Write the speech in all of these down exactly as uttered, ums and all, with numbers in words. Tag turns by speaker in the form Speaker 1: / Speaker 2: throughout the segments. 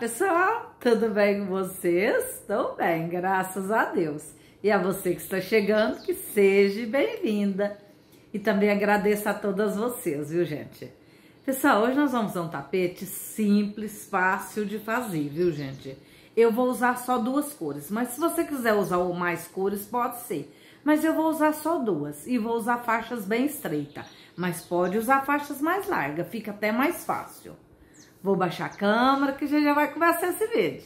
Speaker 1: pessoal, tudo bem com vocês? Estou bem, graças a Deus. E a você que está chegando, que seja bem-vinda. E também agradeço a todas vocês, viu, gente? Pessoal, hoje nós vamos usar um tapete simples, fácil de fazer, viu, gente? Eu vou usar só duas cores, mas se você quiser usar mais cores, pode ser. Mas eu vou usar só duas e vou usar faixas bem estreitas. Mas pode usar faixas mais largas, fica até mais fácil. Vou baixar a câmera que a gente já vai começar esse vídeo.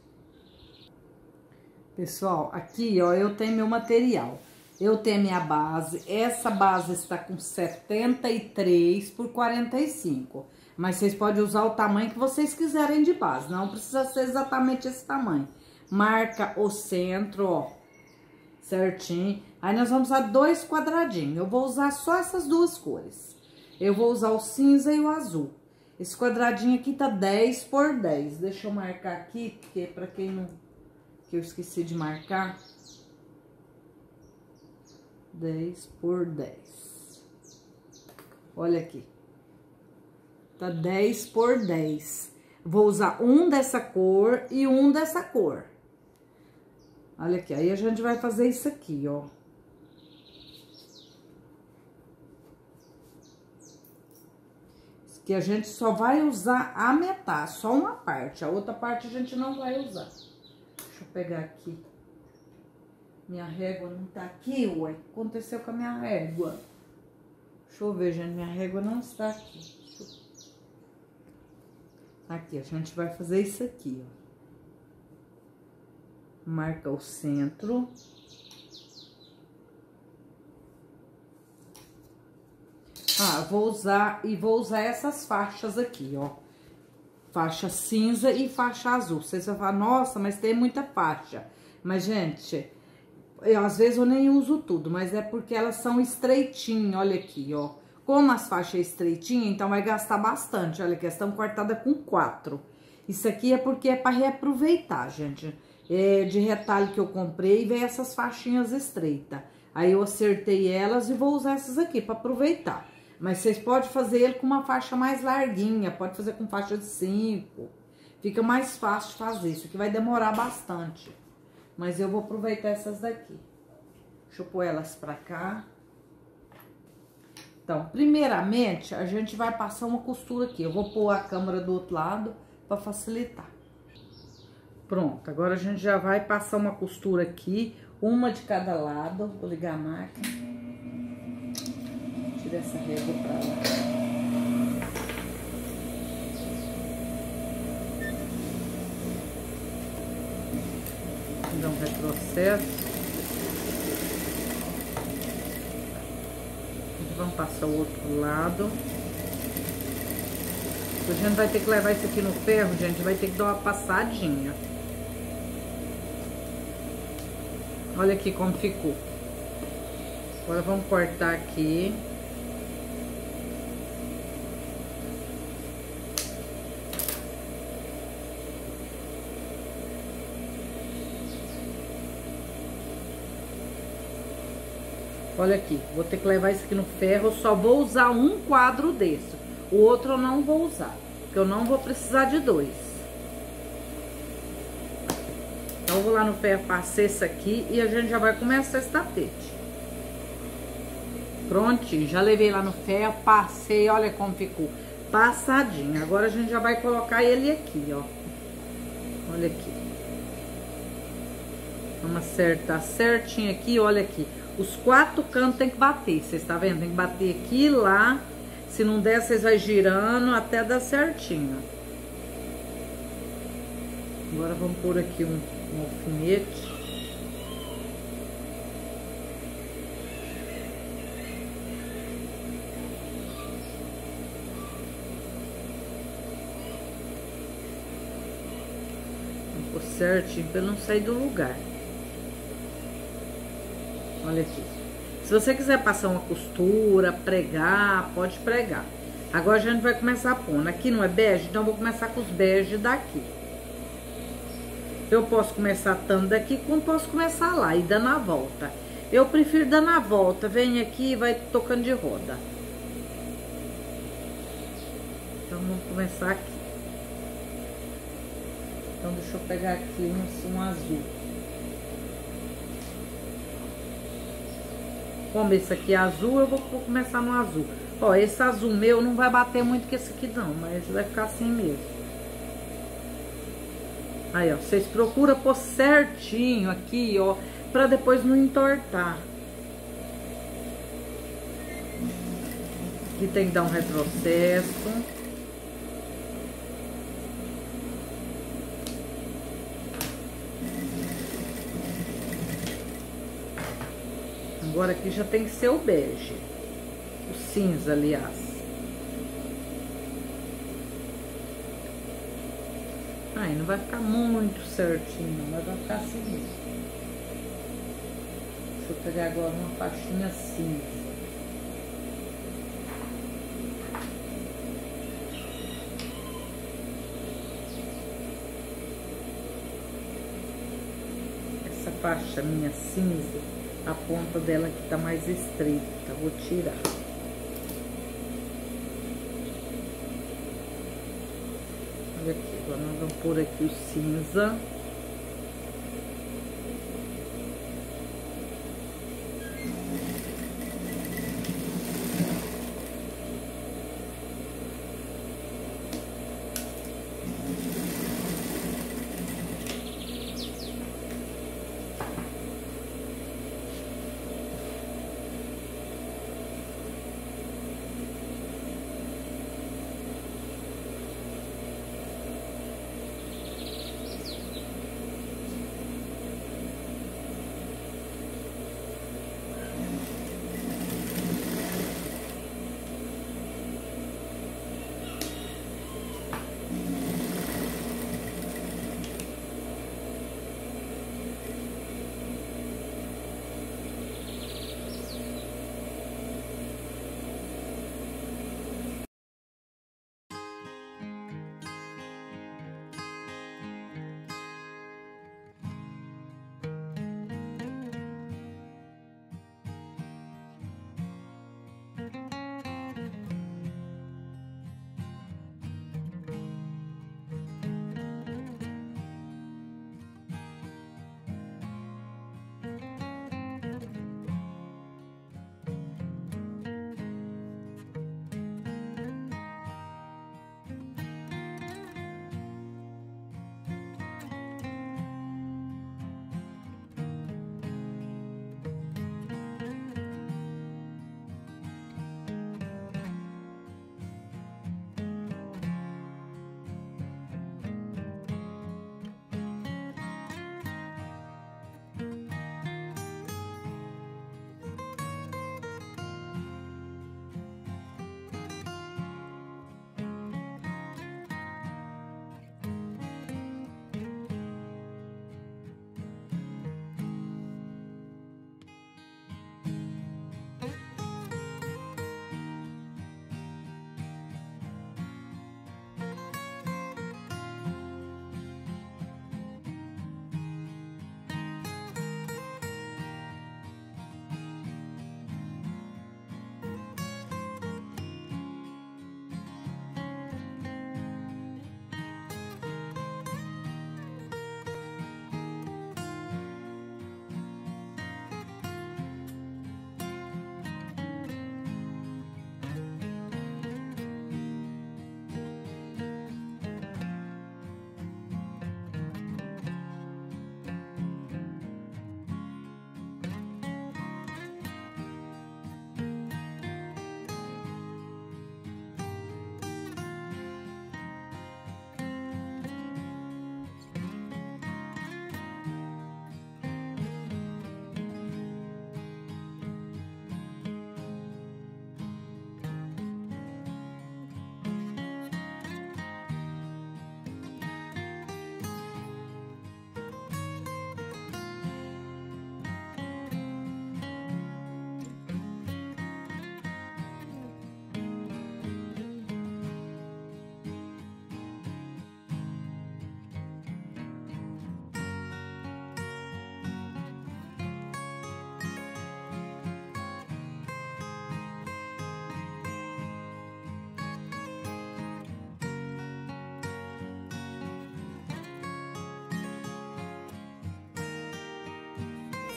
Speaker 1: Pessoal, aqui ó, eu tenho meu material. Eu tenho minha base. Essa base está com setenta e três por quarenta e cinco. Mas vocês podem usar o tamanho que vocês quiserem de base. Não precisa ser exatamente esse tamanho. Marca o centro, ó. Certinho. Aí nós vamos usar dois quadradinhos. Eu vou usar só essas duas cores. Eu vou usar o cinza e o azul. Esse quadradinho aqui tá dez por dez. Deixa eu marcar aqui, porque pra quem não... que eu esqueci de marcar. dez por dez. Olha aqui. Tá dez por dez. Vou usar um dessa cor e um dessa cor. Olha aqui, aí a gente vai fazer isso aqui, ó. Isso aqui a gente só vai usar a metade, só uma parte. A outra parte a gente não vai usar. Deixa eu pegar aqui. Minha régua não tá aqui, ué. O que aconteceu com a minha régua? Deixa eu ver, gente. Minha régua não está aqui. Aqui, a gente vai fazer isso aqui, ó. Marca o centro. Ah, vou usar, e vou usar essas faixas aqui, ó. Faixa cinza e faixa azul. Vocês vão falar, nossa, mas tem muita faixa. Mas, gente, eu, às vezes eu nem uso tudo, mas é porque elas são estreitinhas, olha aqui, ó. Como as faixas estreitinhas, então vai gastar bastante. Olha aqui, elas estão cortadas com quatro. Isso aqui é porque é para reaproveitar, gente. É de retalho que eu comprei, veio essas faixinhas estreitas. Aí eu acertei elas e vou usar essas aqui para aproveitar. Mas vocês podem fazer ele com uma faixa mais larguinha, pode fazer com faixa de cinco. Fica mais fácil de fazer, isso aqui vai demorar bastante. Mas eu vou aproveitar essas daqui. Deixa eu pôr elas pra cá. Então, primeiramente, a gente vai passar uma costura aqui. Eu vou pôr a câmera do outro lado para facilitar. Pronto, agora a gente já vai passar uma costura aqui, uma de cada lado. Vou ligar a máquina. Tira essa régua pra lá. Vou dar um retrocesso. Vamos passar o outro lado. A gente vai ter que levar isso aqui no ferro, gente, vai ter que dar uma passadinha. Olha aqui como ficou. Agora vamos cortar aqui. Olha aqui, vou ter que levar isso aqui no ferro, eu só vou usar um quadro desse. O outro eu não vou usar, porque eu não vou precisar de dois. Então, eu vou lá no ferro, passei isso aqui e a gente já vai começar esse tapete. Prontinho, já levei lá no ferro, passei, olha como ficou passadinho. Agora a gente já vai colocar ele aqui, ó. Olha aqui. Vamos acertar certinho aqui, olha aqui. Os quatro cantos tem que bater, vocês estão vendo? Tem que bater aqui e lá. Se não der, vocês vão girando até dar certinho. Agora vamos pôr aqui um, um alfinete. Vamos pôr certinho para não sair do lugar. Olha aqui. Se você quiser passar uma costura, pregar, pode pregar. Agora a gente vai começar a pôr. Aqui não é bege, então eu vou começar com os bege daqui. Eu posso começar tanto daqui, como posso começar lá e dando a volta. Eu prefiro dando a volta. Vem aqui e vai tocando de roda. Então vamos começar aqui. Então deixa eu pegar aqui um, um azul. Como esse aqui é azul, eu vou, vou começar no azul. Ó, esse azul meu não vai bater muito com esse aqui não, mas vai ficar assim mesmo. Aí, ó, vocês procuram pôr certinho aqui, ó, pra depois não entortar. Aqui tem que dar um retrocesso. Agora aqui já tem que ser o bege. O cinza, aliás. Aí não vai ficar muito certinho, mas vai ficar assim mesmo. Deixa eu pegar agora uma faixinha cinza. Essa faixa minha cinza, a ponta dela aqui tá mais estreita, vou tirar. Olha aqui, agora nós vamos pôr aqui o cinza.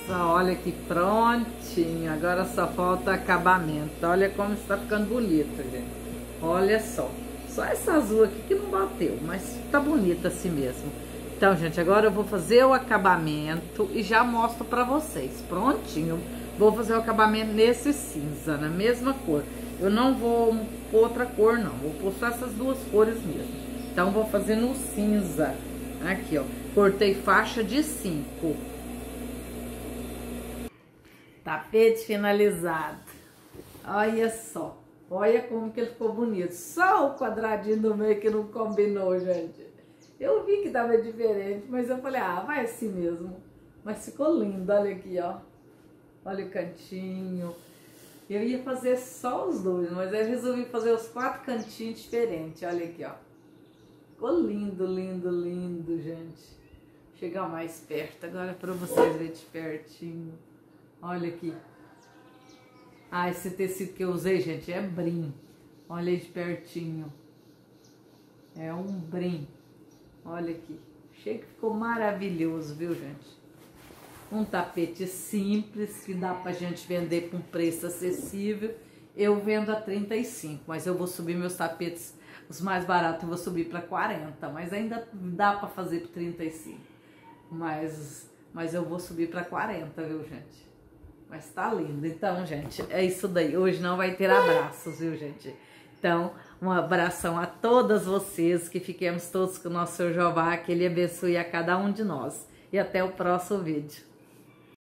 Speaker 1: Só olha que prontinho. Agora só falta acabamento. Olha como está ficando bonito, gente. Olha só. Só essa azul aqui que não bateu, mas tá bonita assim mesmo. Então, gente, agora eu vou fazer o acabamento e já mostro pra vocês. Prontinho. Vou fazer o acabamento nesse cinza, na mesma cor. Eu não vou pôr outra cor, não. Vou pôr só essas duas cores mesmo. Então, vou fazer no cinza. Aqui, ó. Cortei faixa de cinco. Tapete finalizado. Olha só. Olha como que ele ficou bonito. Só o quadradinho do meio que não combinou, gente. Eu vi que tava diferente, mas eu falei, ah, vai assim mesmo. Mas ficou lindo, olha aqui, ó. Olha o cantinho. Eu ia fazer só os dois, mas eu resolvi fazer os quatro cantinhos diferentes. Olha aqui, ó. Ficou lindo, lindo, lindo, gente. Chegar mais perto agora para vocês verem de pertinho. Olha aqui. Ah, esse tecido que eu usei, gente, é brim. Olha aí de pertinho. É um brim. Olha aqui. Achei que ficou maravilhoso, viu, gente? Um tapete simples, que dá pra gente vender com preço acessível. Eu vendo a trinta e cinco, mas eu vou subir meus tapetes, os mais baratos, eu vou subir para quarenta, mas ainda dá pra fazer por trinta e cinco. Mas, mas eu vou subir para quarenta, viu, gente? Mas tá lindo. Então, gente, é isso daí. Hoje não vai ter abraços, viu, gente? Então, um abração a todas vocês, que fiquemos todos com o nosso Senhor Jeová, que Ele abençoe a cada um de nós. E até o próximo vídeo.